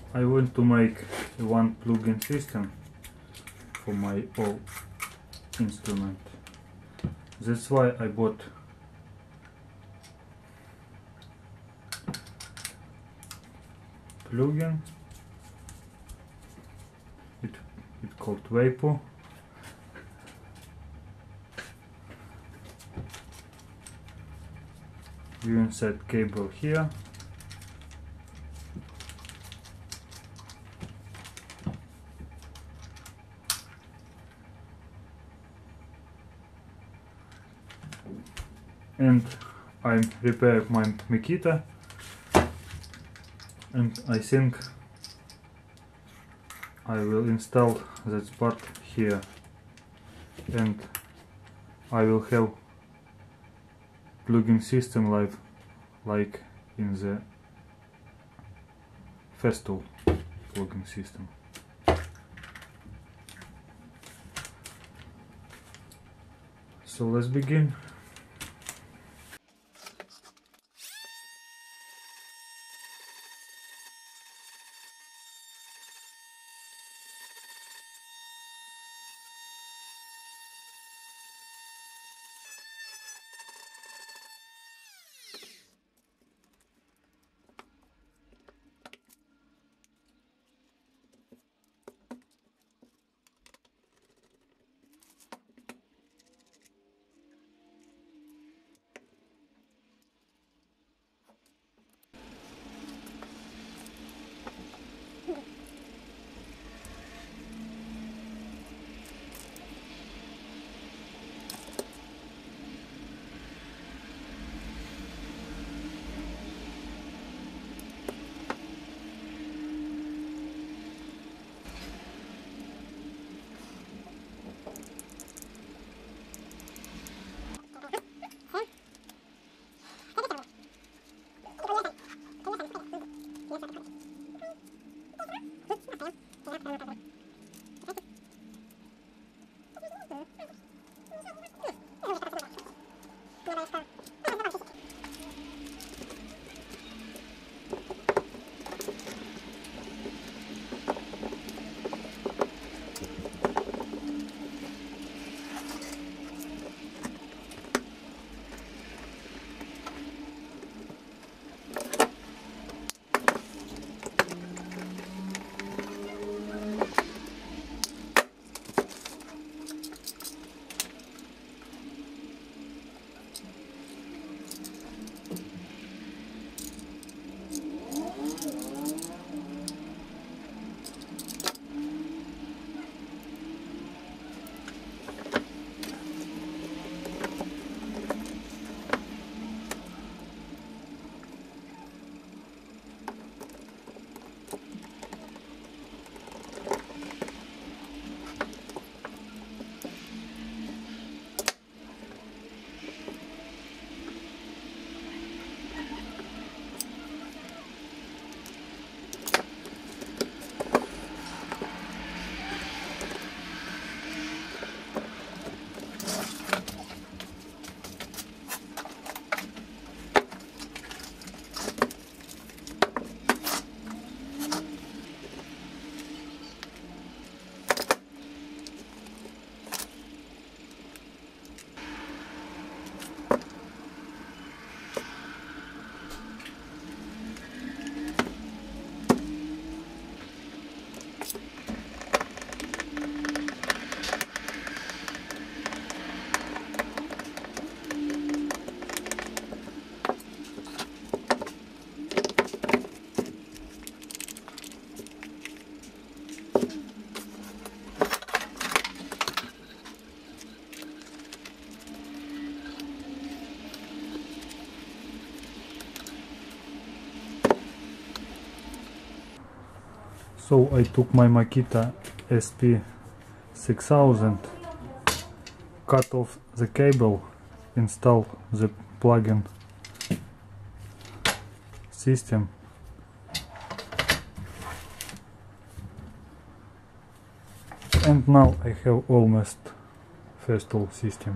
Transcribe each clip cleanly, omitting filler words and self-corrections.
I want to make one plugin system for my all instrument. That's why I bought plugin. It's called Vapor. You insert cable here. And I repair my Makita, and I think I will install that part here, and I will have plugin system like in the Festool plugin system. So let's begin. So I took my Makita SP6000, cut off the cable, install the plug-in system, and now I have almost Festool system.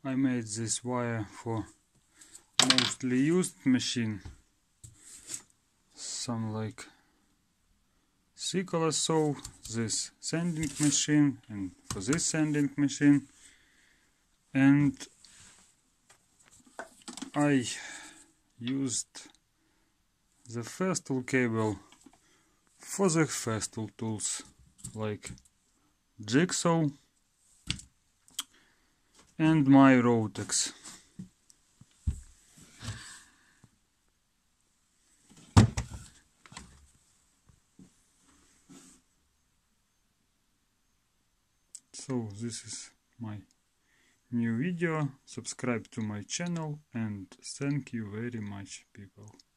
I made this wire for mostly used machine, some like Sikola saw, this sanding machine, and for this sanding machine, and I used the Festool cable for the Festool tools like Jigsaw and my Rotex. So this is my new video. Subscribe to my channel and thank you very much, people.